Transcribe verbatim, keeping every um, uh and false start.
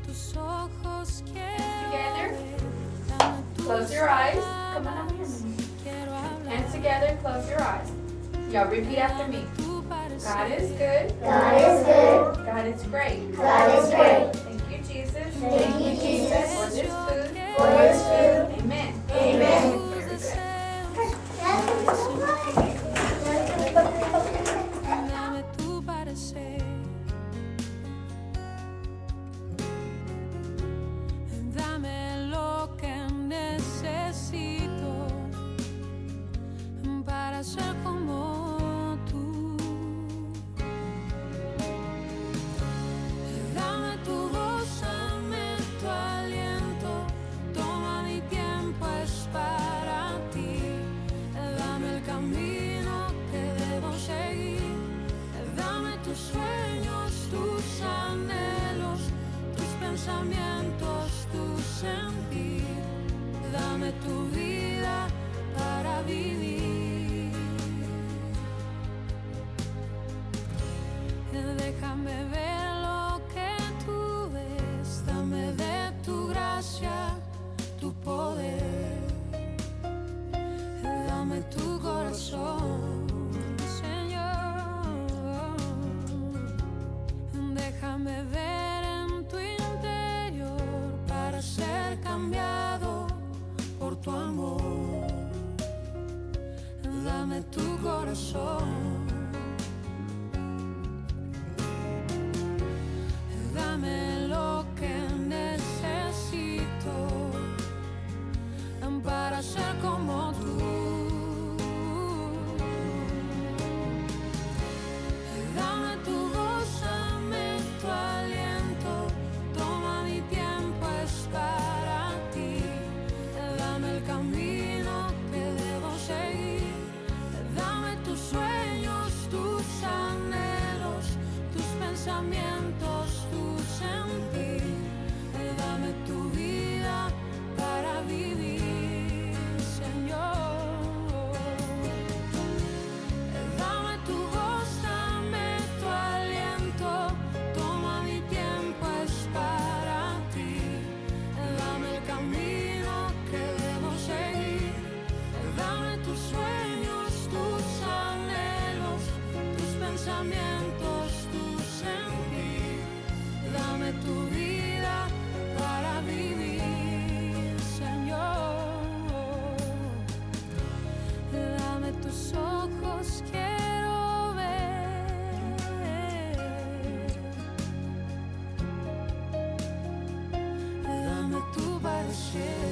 Together. Close your eyes. Come on, hands together. Close your eyes. Y'all repeat after me. God is good. God is good. God is great. God is great. Thank you, Jesus. Thank you, Jesus, For this food. for this food. Amen. Amen. Very good. Dame tu parecer, dame lo que necesito para ser como tú. Dame tu voz, dame tu aliento, toma mi tiempo, es para ti. Dame el camino que debo seguir, dame tus sueños, tus anhelos, tus pensamientos, tu sentir. Dame tu vida para vivir. Déjame ver lo que tú ves, dame de tu gracia, tu poder. Dame tu corazón, Señor. Déjame ver en tu interior para ser cambiado por tu amor. Dame tu corazón. Dame lo que necesito para ser como tú. Dame tu voz, dame tu aliento, toma mi tiempo, es para ti. Dame el camino que debo seguir, dame tus sueños, tus anhelos, tus pensamientos, tu sentir. Dame tu vida para vivir, Señor. Dame tu voz, dame tu aliento, toma mi tiempo, es para ti. Dame el camino que debo seguir, dame tus sueños, tus anhelos, tus pensamientos, tu sentir. Dame tu vida para vivir, Señor. Dame tus ojos, quiero ver. Dame tu parecer.